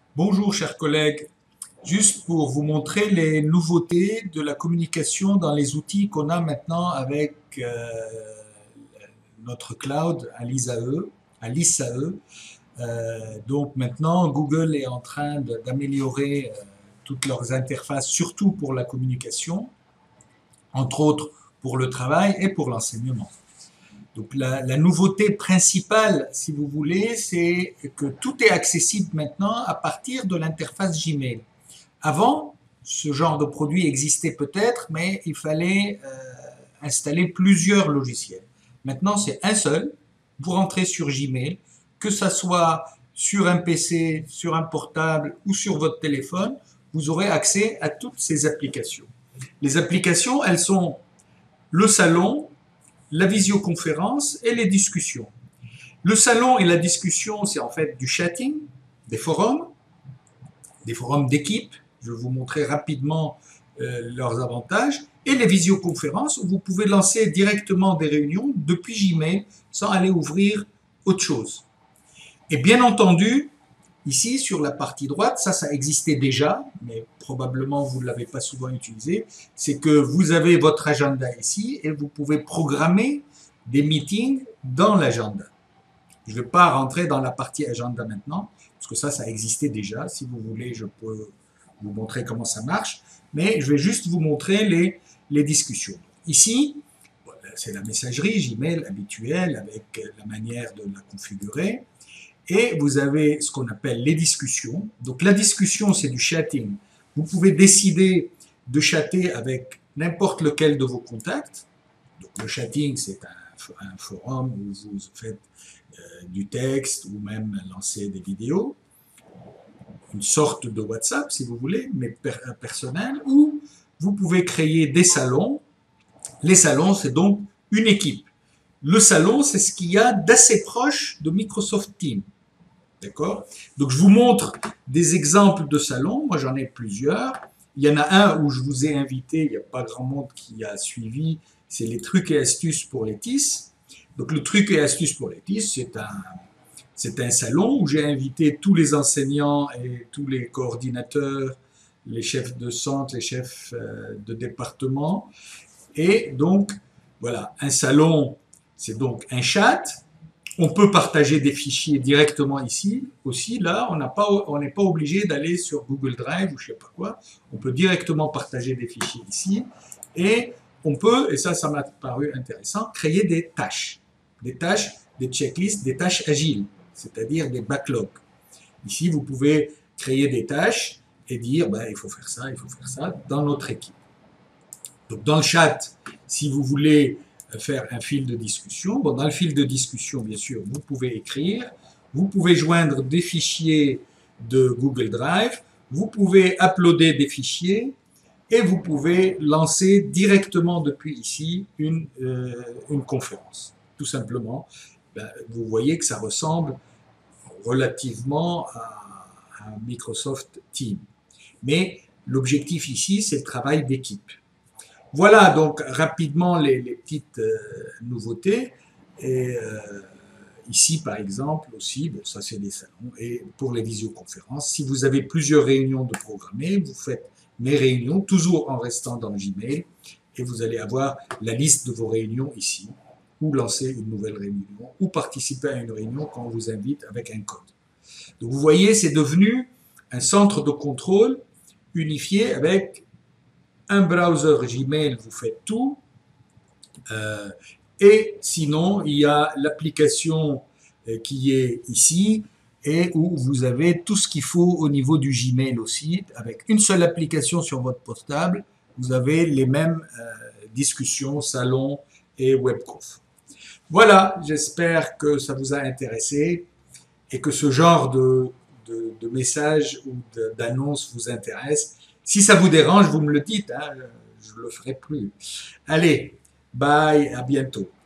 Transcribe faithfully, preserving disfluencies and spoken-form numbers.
Bonjour chers collègues, juste pour vous montrer les nouveautés de la communication dans les outils qu'on a maintenant avec euh, notre cloud à l'I S A E, à l'I S A E. Euh, donc maintenant Google est en train d'améliorer euh, toutes leurs interfaces, surtout pour la communication, entre autres pour le travail et pour l'enseignement. Donc la, la, nouveauté principale, si vous voulez, c'est que tout est accessible maintenant à partir de l'interface Gmail. Avant, ce genre de produit existait peut-être, mais il fallait euh, installer plusieurs logiciels. Maintenant, c'est un seul. Vous rentrez sur Gmail, que ça soit sur un P C, sur un portable ou sur votre téléphone, vous aurez accès à toutes ces applications. Les applications, elles sont le salon, la visioconférence et les discussions. Le salon et la discussion, c'est en fait du chatting, des forums, des forums d'équipe. Je vais vous montrer rapidement euh, leurs avantages. Et les visioconférences, où vous pouvez lancer directement des réunions depuis Gmail sans aller ouvrir autre chose. Et bien entendu, ici, sur la partie droite, ça, ça existait déjà, mais probablement vous ne l'avez pas souvent utilisé, c'est que vous avez votre agenda ici et vous pouvez programmer des meetings dans l'agenda. Je ne vais pas rentrer dans la partie agenda maintenant, parce que ça, ça existait déjà. Si vous voulez, je peux vous montrer comment ça marche, mais je vais juste vous montrer les, les discussions. Ici, c'est la messagerie Gmail habituelle avec la manière de la configurer. Et vous avez ce qu'on appelle les discussions. Donc la discussion, c'est du chatting. Vous pouvez décider de chatter avec n'importe lequel de vos contacts. Donc le chatting, c'est un, un forum où vous faites euh, du texte ou même lancer des vidéos. Une sorte de WhatsApp, si vous voulez, mais per personnel. Ou vous pouvez créer des salons. Les salons, c'est donc une équipe. Le salon, c'est ce qu'il y a d'assez proche de Microsoft Teams. D'accord? Donc, je vous montre des exemples de salons. Moi, j'en ai plusieurs. Il y en a un où je vous ai invité, il n'y a pas grand monde qui a suivi, c'est les trucs et astuces pour les T I S. Donc, le truc et astuces pour les T I S, c'est un, c'est un salon où j'ai invité tous les enseignants et tous les coordinateurs, les chefs de centre, les chefs de département. Et donc, voilà, un salon, c'est donc un chat. On peut partager des fichiers directement ici. Aussi, là, on n'a pas, on n'est pas obligé d'aller sur Google Drive ou je sais pas quoi. On peut directement partager des fichiers ici. Et on peut, et ça, ça m'a paru intéressant, créer des tâches. Des tâches, des checklists, des tâches agiles, c'est-à-dire des backlogs. Ici, vous pouvez créer des tâches et dire, ben, il faut faire ça, il faut faire ça dans notre équipe. Donc, dans le chat, si vous voulez faire un fil de discussion. Bon, dans le fil de discussion, bien sûr, vous pouvez écrire, vous pouvez joindre des fichiers de Google Drive, vous pouvez uploader des fichiers et vous pouvez lancer directement depuis ici une, euh, une conférence. Tout simplement, ben, vous voyez que ça ressemble relativement à, à Microsoft Teams. Mais l'objectif ici, c'est le travail d'équipe. Voilà donc rapidement les, les petites euh, nouveautés. Et euh, ici, par exemple, aussi, bon, ça c'est des salons. Et pour les visioconférences, si vous avez plusieurs réunions de programmer, vous faites mes réunions, toujours en restant dans Gmail, et vous allez avoir la liste de vos réunions ici, ou lancer une nouvelle réunion, ou participer à une réunion quand on vous invite avec un code. Donc vous voyez, c'est devenu un centre de contrôle unifié avec un browser Gmail, vous faites tout. Euh, et sinon, il y a l'application qui est ici et où vous avez tout ce qu'il faut au niveau du Gmail aussi. Avec une seule application sur votre portable, vous avez les mêmes euh, discussions, salons et webconf. Voilà, j'espère que ça vous a intéressé et que ce genre de, de, de messages ou d'annonces vous intéresse. Si ça vous dérange, vous me le dites, hein, je ne le ferai plus. Allez, bye, à bientôt.